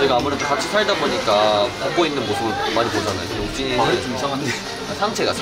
저희가 아무래도 같이 살다 보니까 벗고 있는 모습을 많이 보잖아요. 근데 욱진이는 좀 이상한데. 상체야.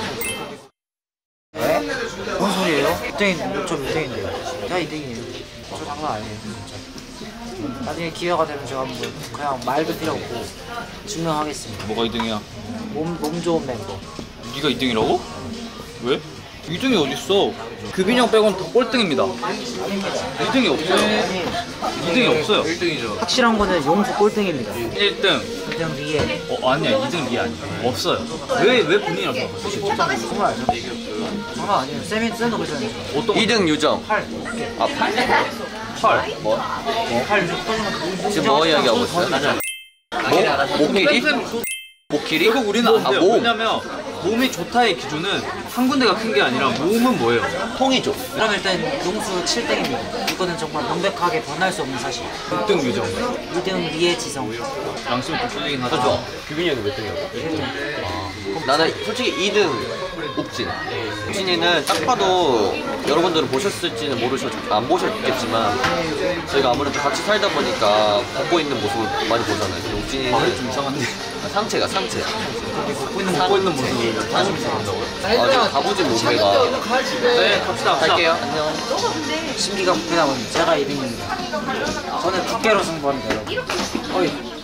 왜? 뭔 소리예요? 1등인, 저 1등인데요. 제가 2등이에요. 저 장난 아니에요, 진짜. 나중에 기회가 되면 제가 한번 그냥 말도 필요 없고 증명하겠습니다. 뭐가 2등이야? 몸 좋은 멤버. 네가 2등이라고? 왜? 2등이 어딨어? 규빈이 형 빼고는 다 꼴등입니다. 2등이 없어요. 2등이 없어요. 1등이죠. 확실한 거는 용수 꼴등입니다. 1등. 2등 리에. 아니야. 2등 리 아니야. 없어요. 왜 본인이라고 생각하세요? 정말 알죠? 장난 아니에요. 쌤도 그러잖아요. 어떤 2등 유정. 8. 아 8? 뭐? 8 요즘 터지면 지금 뭐 이야기하고 있어요? 목길이? 목길이? 결국 우리는 안 돼요. 몸. 왜냐면 몸이 좋다의 기준은 한 군데가 큰 게 아니라 몸은 뭐예요? 통이죠. 그럼 일단 용수 7등입니다. 이거는 정말 명백하게 변할 수 없는 사실. 6등 유정. 2등 리에 지성. 양심이 좀 찔리긴 하죠. 그렇죠. 규빈이 형이 몇 등이라고? 1등. 나는 솔직히 2등 욱진. 욱진이는 딱 봐도 여러분들은 보셨을지는 안 보셨겠지만 저희가 아무래도 같이 살다 보니까 벗고 있는 모습을 많이 보잖아요. 근데 욱진이는 좀 이상한데. 상체야. 벗고 있는 벗고 있는 모습을 아주 아주 가부진 몸매가. 네, 갑시다. 갈게요. 안녕. 신기가 붙게 나면 제가 2등입니다. 저는 두께로 승부합니다, 여러분. 어이.